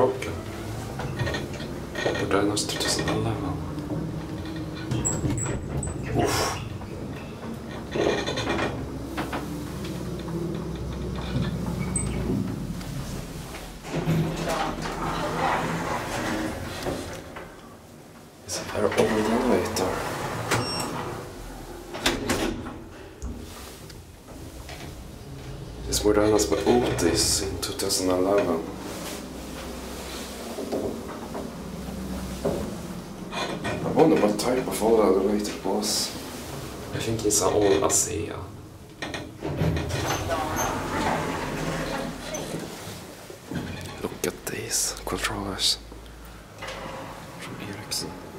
broken. Modernist 2011. Oof. Is it our old elevator? It's Modernas med Otis in 2011. I wonder what type of old elevator it was. I think it's an old ASEA. Look at these controllers from Ericsson.